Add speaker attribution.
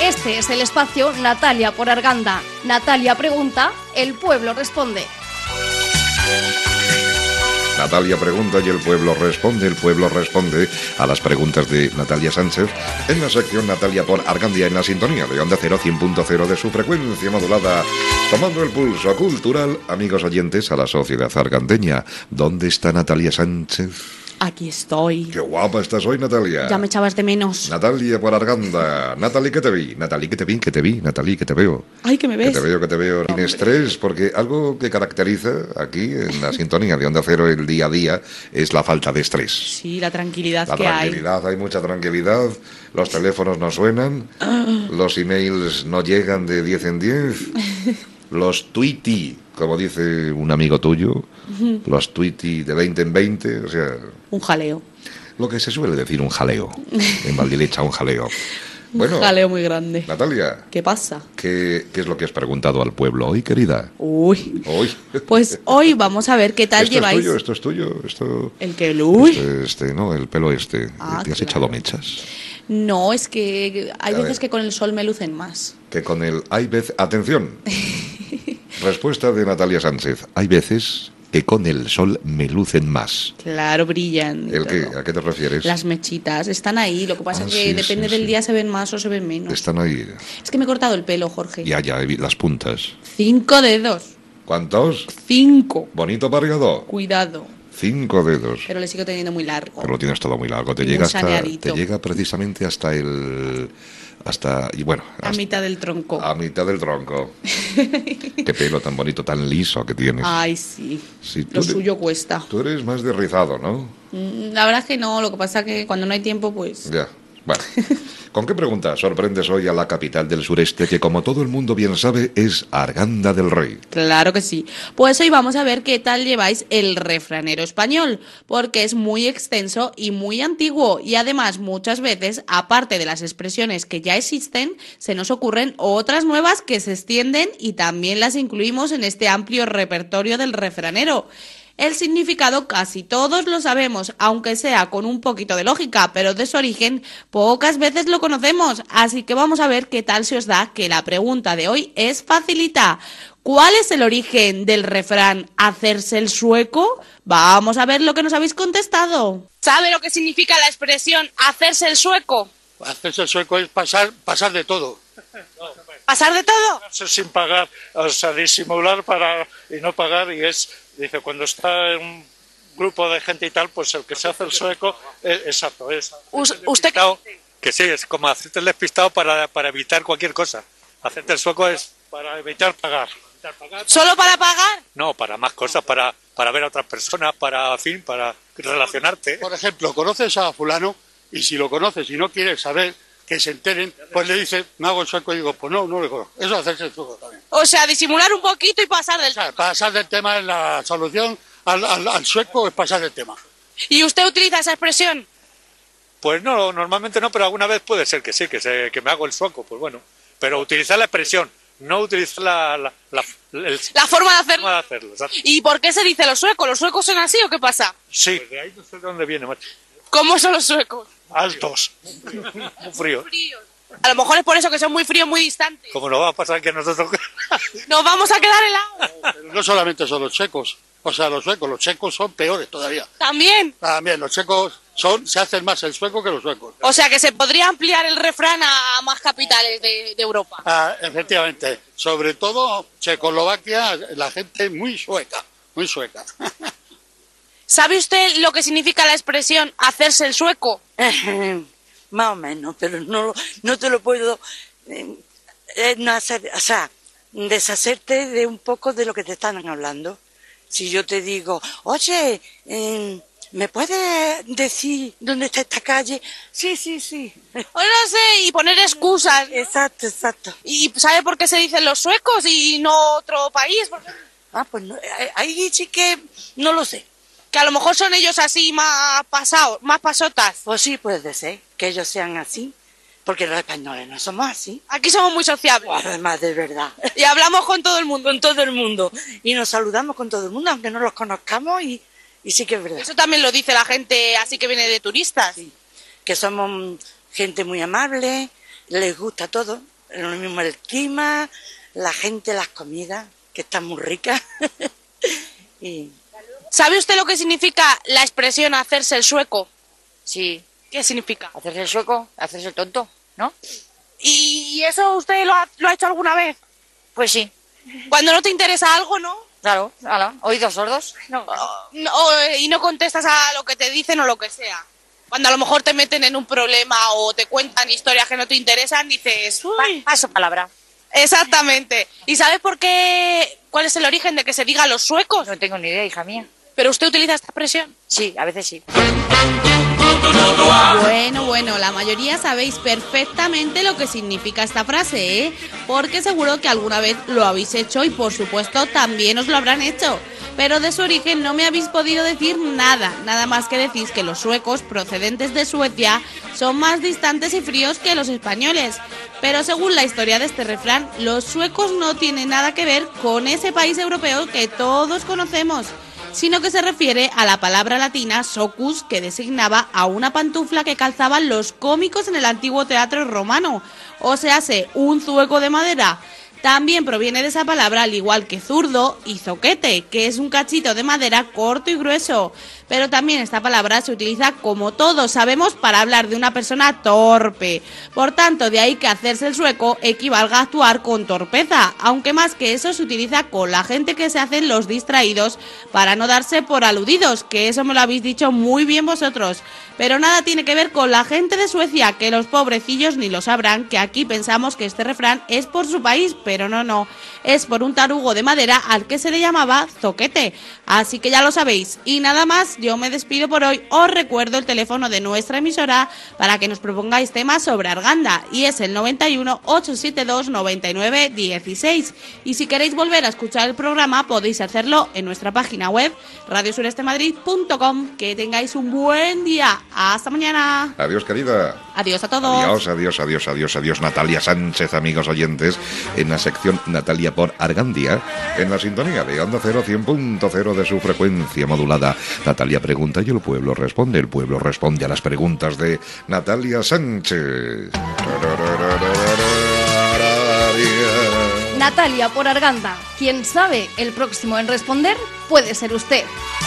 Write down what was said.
Speaker 1: Este es el espacio Natalia por Arganda. Natalia pregunta, el pueblo responde.
Speaker 2: Natalia pregunta y el pueblo responde. El pueblo responde a las preguntas de Natalia Sánchez en la sección Natalia por Argandia, en la sintonía de Onda Cero 100.0 de su frecuencia modulada, tomando el pulso cultural, amigos oyentes, a la sociedad argandeña. ¿Dónde está Natalia Sánchez?
Speaker 3: Aquí estoy.
Speaker 2: Qué guapa estás hoy, Natalia.
Speaker 3: Ya me echabas de menos.
Speaker 2: Natalia por Arganda. Natalie, que te vi. Natalie, que te vi, que te vi. Natalie, que te veo.
Speaker 3: Ay, que me ves.
Speaker 2: Que te veo. Sin estrés, porque algo que caracteriza aquí en la sintonía de Onda Cero el día a día es la falta de estrés.
Speaker 3: Sí, la tranquilidad
Speaker 2: La
Speaker 3: que
Speaker 2: tranquilidad, hay mucha tranquilidad. Los teléfonos no suenan. Los emails no llegan de 10 en 10. Los tweety, como dice un amigo tuyo, los tweety de 20 en 20, o sea...
Speaker 3: Un jaleo.
Speaker 2: Lo que se suele decir un jaleo. En Valdilecha, un jaleo. Bueno,
Speaker 3: un jaleo muy grande.
Speaker 2: Natalia.
Speaker 3: ¿Qué pasa?
Speaker 2: ¿Qué es lo que has preguntado al pueblo hoy, querida?
Speaker 3: Uy.
Speaker 2: Hoy.
Speaker 3: Pues hoy vamos a ver qué tal lleváis.
Speaker 2: Esto es tuyo.
Speaker 3: ¿El que? Uy.
Speaker 2: No, el pelo este.
Speaker 3: Ah,
Speaker 2: ¿Te has echado mechas?
Speaker 3: No, es que hay veces que con el sol me lucen más.
Speaker 2: Que con el... Atención. Respuesta de Natalia Sánchez. Hay veces que con el sol me lucen más.
Speaker 3: Claro, brillan.
Speaker 2: ¿El qué? ¿A qué te refieres?
Speaker 3: Las mechitas están ahí. Lo que pasa es que depende del día, se ven más o se ven menos.
Speaker 2: Están ahí.
Speaker 3: Es que me he cortado el pelo, Jorge.
Speaker 2: Ya, las puntas.
Speaker 3: 5 dedos.
Speaker 2: ¿Cuántos?
Speaker 3: 5.
Speaker 2: Bonito pargado.
Speaker 3: Cuidado.
Speaker 2: 5 dedos.
Speaker 3: Pero le sigo teniendo muy largo.
Speaker 2: Pero lo tienes todo muy largo. Te llega precisamente hasta el...
Speaker 3: a mitad del tronco.
Speaker 2: A mitad del tronco. Qué pelo tan bonito, tan liso que tienes.
Speaker 3: Ay, sí. Lo suyo cuesta.
Speaker 2: Tú eres más de rizado, ¿no?
Speaker 3: La verdad es que no. Lo que pasa es que cuando no hay tiempo, pues...
Speaker 2: Ya. Bueno, ¿con qué pregunta sorprendes hoy a la capital del sureste, que como todo el mundo bien sabe es Arganda del Rey?
Speaker 3: Claro que sí. Pues hoy vamos a ver qué tal lleváis el refranero español, porque es muy extenso y muy antiguo, y además muchas veces, aparte de las expresiones que ya existen, se nos ocurren otras nuevas que se extienden y también las incluimos en este amplio repertorio del refranero. El significado casi todos lo sabemos, aunque sea con un poquito de lógica, pero de su origen pocas veces lo conocemos, así que vamos a ver qué tal se os da, que la pregunta de hoy es facilita. ¿Cuál es el origen del refrán hacerse el sueco? Vamos a ver lo que nos habéis contestado.
Speaker 4: ¿Sabe lo que significa la expresión hacerse el sueco?
Speaker 5: Hacerse el sueco es pasar de todo.
Speaker 4: ¿Pasar de todo?
Speaker 5: Sin pagar, o sea, disimular y no pagar, y dice, cuando está en un grupo de gente y tal, pues el que se hace el sueco, exacto, es...
Speaker 4: ¿Usted qué?
Speaker 5: Que sí, es como hacerte el despistado para evitar cualquier cosa. Hacerte el sueco es para evitar pagar.
Speaker 4: ¿Solo para pagar?
Speaker 5: No, para más cosas, para ver a otras personas, para relacionarte.
Speaker 6: Por ejemplo, conoces a fulano, y si lo conoces y no quieres saber que se enteren, pues le dices, me hago el sueco, y digo, pues no le conozco. Eso es hacerse el sueco también.
Speaker 4: O sea, disimular un poquito y pasar del tema.
Speaker 6: Pasar del tema es la solución al sueco, es pasar del tema.
Speaker 4: ¿Y usted utiliza esa expresión?
Speaker 5: Pues no, normalmente no, pero alguna vez puede ser que sí, que me hago el sueco, pues bueno. Pero utilizar la expresión, no utilizar la
Speaker 4: forma de hacerlo.
Speaker 5: Exacto.
Speaker 4: ¿Y por qué se dice los suecos? ¿Los suecos son así o qué pasa?
Speaker 5: Sí. Pues de ahí no sé de dónde viene, macho.
Speaker 4: ¿Cómo son los suecos?
Speaker 5: Altos. Muy fríos.
Speaker 4: A lo mejor es por eso que son muy fríos, muy distantes.
Speaker 5: Como nos va a pasar que nosotros...
Speaker 4: Nos vamos a quedar helados.
Speaker 6: Pero no solamente son los checos, o sea, los checos son peores todavía.
Speaker 4: ¿También?
Speaker 6: También, los checos se hacen más el sueco que los suecos.
Speaker 4: O sea que se podría ampliar el refrán a más capitales de Europa.
Speaker 6: Efectivamente, sobre todo Checoslovaquia, la gente muy sueca, muy sueca.
Speaker 4: ¿Sabe usted lo que significa la expresión hacerse el sueco?
Speaker 7: Más o menos, pero no te lo puedo no hacer, o sea, deshacerte de un poco de lo que te están hablando. Si yo te digo, oye, ¿me puedes decir dónde está esta calle? Sí.
Speaker 4: Pues no sé, y poner excusas.
Speaker 7: Exacto.
Speaker 4: ¿Y sabe por qué se dicen los suecos y no otro país?
Speaker 7: Pues no, ahí sí que no lo sé.
Speaker 4: Que a lo mejor son ellos así más pasados, más pasotas.
Speaker 7: Pues sí, puede ser que ellos sean así, porque los españoles no somos así.
Speaker 4: Aquí somos muy sociables.
Speaker 7: Además, de verdad.
Speaker 4: Y hablamos con todo el mundo.
Speaker 7: Con todo el mundo. Y nos saludamos con todo el mundo, aunque no los conozcamos, y sí que es verdad.
Speaker 4: Eso también lo dice la gente así que viene de turistas.
Speaker 7: Sí, que somos gente muy amable, les gusta todo. lo mismo el clima, la gente, las comidas, que están muy ricas. Y
Speaker 4: ¿Sabe usted lo que significa la expresión hacerse el sueco?
Speaker 8: Sí,
Speaker 4: ¿Qué significa?
Speaker 8: hacerse el sueco, hacerse el tonto, ¿no?
Speaker 4: ¿Y eso usted lo ha hecho alguna vez?
Speaker 8: Pues sí,
Speaker 4: Cuando no te interesa algo, ¿no?
Speaker 8: claro, ala, oídos sordos. No.
Speaker 4: Y no contestas a lo que te dicen o lo que sea. Cuando a lo mejor te meten en un problema o te cuentan historias que no te interesan, dices, uy.
Speaker 8: Paso palabra.
Speaker 4: Exactamente. ¿Y sabes por qué? ¿Cuál es el origen de que se diga los suecos?
Speaker 8: No tengo ni idea, hija mía.
Speaker 4: ¿Pero usted utiliza esta expresión?
Speaker 8: Sí, a veces sí.
Speaker 3: Bueno, la mayoría sabéis perfectamente lo que significa esta frase, ¿eh? Porque seguro que alguna vez lo habéis hecho y por supuesto también os lo habrán hecho. Pero de su origen no me habéis podido decir nada más que decís que los suecos procedentes de Suecia son más distantes y fríos que los españoles. Pero según la historia de este refrán, los suecos no tienen nada que ver con ese país europeo que todos conocemos, sino que se refiere a la palabra latina socius, que designaba a una pantufla que calzaban los cómicos en el antiguo teatro romano, o sea, un zueco de madera. También proviene de esa palabra, al igual que zurdo y zoquete, que es un cachito de madera corto y grueso. Pero también esta palabra se utiliza, como todos sabemos, para hablar de una persona torpe. Por tanto, de ahí que hacerse el sueco equivalga a actuar con torpeza, aunque más que eso se utiliza con la gente que se hacen los distraídos para no darse por aludidos, que eso me lo habéis dicho muy bien vosotros. Pero nada tiene que ver con la gente de Suecia, que los pobrecillos ni lo sabrán, que aquí pensamos que este refrán es por su país, pero no, es por un tarugo de madera al que se le llamaba zoquete. Así que ya lo sabéis. Y nada más, yo me despido por hoy. Os recuerdo el teléfono de nuestra emisora para que nos propongáis temas sobre Arganda, y es el 91 872 99 16. Y si queréis volver a escuchar el programa, podéis hacerlo en nuestra página web radiosurestemadrid.com. Que tengáis un buen día. Hasta mañana.
Speaker 2: Adiós, querida.
Speaker 3: Adiós a todos.
Speaker 2: Adiós, Natalia Sánchez, amigos oyentes, en la sección Natalia por Argandia, en la sintonía de Onda Cero 100.0 de su frecuencia modulada. Natalia pregunta y el pueblo responde. El pueblo responde a las preguntas de Natalia Sánchez.
Speaker 1: Natalia por Arganda. Quien sabe, el próximo en responder puede ser usted.